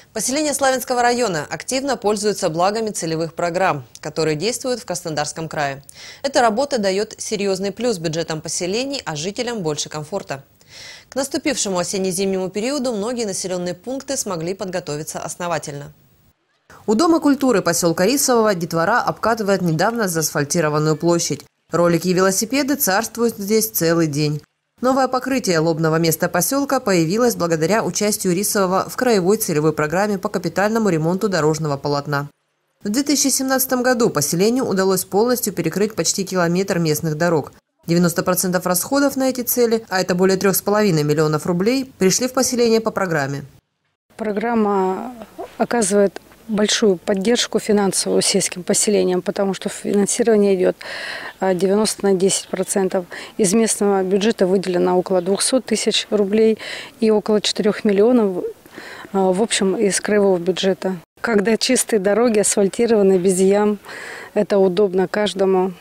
Поселение Славянского района активно пользуется благами целевых программ, которые действуют в Краснодарском крае. Эта работа дает серьезный плюс бюджетам поселений, а жителям больше комфорта. К наступившему осенне-зимнему периоду многие населенные пункты смогли подготовиться основательно. У Дома культуры поселка Рисового детвора обкатывает недавно заасфальтированную площадь. Ролики и велосипеды царствуют здесь целый день. Новое покрытие лобного места поселка появилось благодаря участию Рисового в краевой целевой программе по капитальному ремонту дорожного полотна. В 2017 году поселению удалось полностью перекрыть почти километр местных дорог. 90% расходов на эти цели, а это более 3,5 миллионов рублей, пришли в поселение по программе. Программа оказывает большую поддержку финансовую сельским поселениям, потому что финансирование идет 90 на 10%. Из местного бюджета выделено около 200 тысяч рублей и около 4 миллионов в общем из краевого бюджета. Когда чистые дороги, асфальтированы, без ям, это удобно каждому.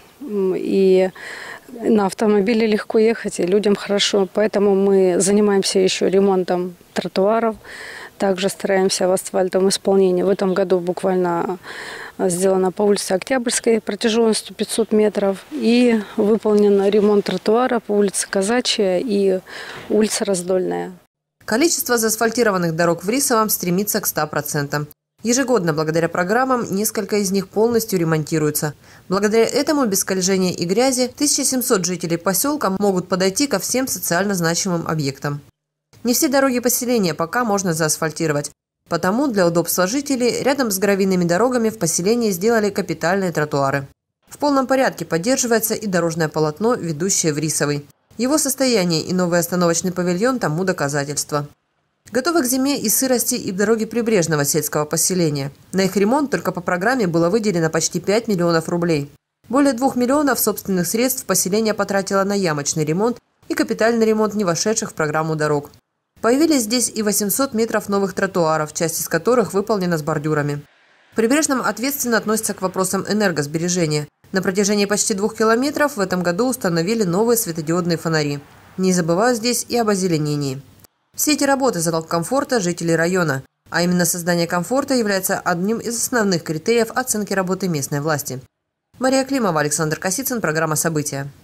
И на автомобиле легко ехать, и людям хорошо. Поэтому мы занимаемся еще ремонтом тротуаров. Также стараемся в асфальтовом исполнении. В этом году буквально сделано по улице Октябрьской протяженностью 500 метров. И выполнен ремонт тротуара по улице Казачья и улица Раздольная. Количество заасфальтированных дорог в Рисовом стремится к 100%. Ежегодно, благодаря программам, несколько из них полностью ремонтируются. Благодаря этому без скольжения и грязи 1700 жителей поселка могут подойти ко всем социально значимым объектам. Не все дороги поселения пока можно заасфальтировать. Потому для удобства жителей рядом с гравийными дорогами в поселении сделали капитальные тротуары. В полном порядке поддерживается и дорожное полотно, ведущее в Рисовый. Его состояние и новый остановочный павильон тому доказательство. Готовы к зиме и сырости и дороги прибрежного сельского поселения. На их ремонт только по программе было выделено почти 5 миллионов рублей. Более 2 миллионов собственных средств поселение потратило на ямочный ремонт и капитальный ремонт не вошедших в программу дорог. Появились здесь и 800 метров новых тротуаров, часть из которых выполнена с бордюрами. В Прибрежном ответственно относятся к вопросам энергосбережения. На протяжении почти 2 километров в этом году установили новые светодиодные фонари. Не забывают здесь и об озеленении. Все эти работы – залог комфорта жителей района. А именно создание комфорта является одним из основных критериев оценки работы местной власти. Мария Климова, Александр Косицын, программа «События».